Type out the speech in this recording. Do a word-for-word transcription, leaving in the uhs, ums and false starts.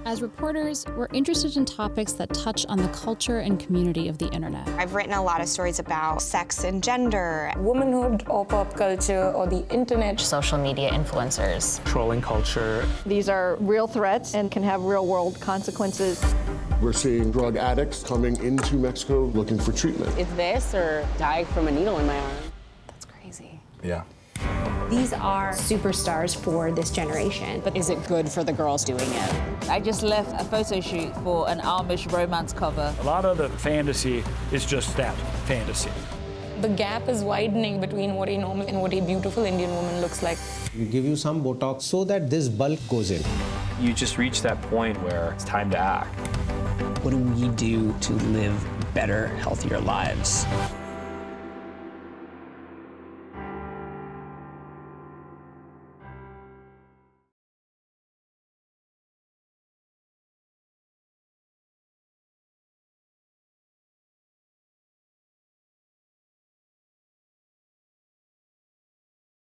As reporters, we're interested in topics that touch on the culture and community of the internet. I've written a lot of stories about sex and gender, womanhood or pop culture or the internet, social media influencers, trolling culture. These are real threats and can have real-world consequences. We're seeing drug addicts coming into Mexico looking for treatment. It's this or dying from a needle in my arm. That's crazy. Yeah. These are superstars for this generation. But is it good for the girls doing it? I just left a photo shoot for an Amish romance cover. A lot of the fantasy is just that, fantasy. The gap is widening between what a normal and what a beautiful Indian woman looks like. We give you some Botox so that this bulk goes in. You just reach that point where it's time to act. What do we do to live better, healthier lives?